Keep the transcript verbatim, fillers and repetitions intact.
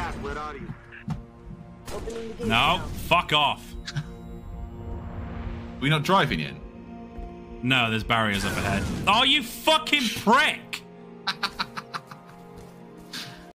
gas. Where are you? Opening the gate No, now. fuck off. We're not driving in. No, there's barriers up ahead. Oh, you fucking prick!